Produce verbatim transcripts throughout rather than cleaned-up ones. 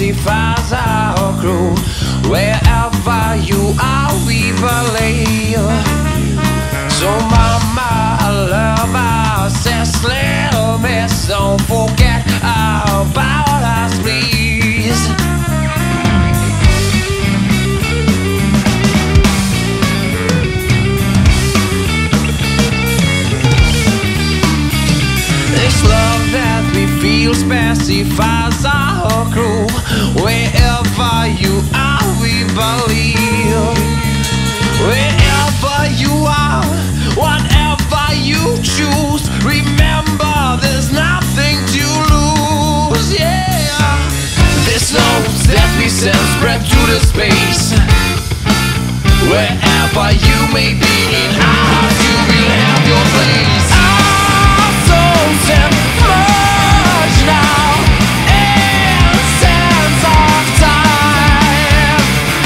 specifies our crew. Wherever you are, we believe. So mama, love us, this little miss, don't forget about us, please. This love that we feel specifies our crew. Wherever you are, we believe. Wherever you are, whatever you choose, remember there's nothing to lose, yeah. This notes that we send spread to the space. Wherever you may be, in our heart you will have your place. Our souls and merge now in sands of time.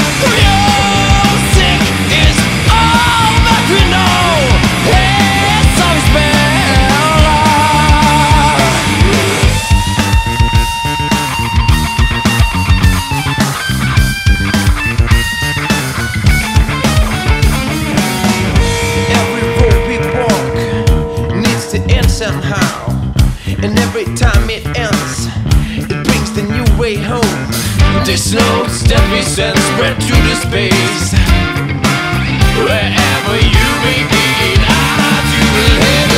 Music is all that we know. It's always been love. Every road we walk needs to end somehow, and every time it ends, it brings the new way home. This notes that we send spread to the space. Wherever you may be, in our hearts you will have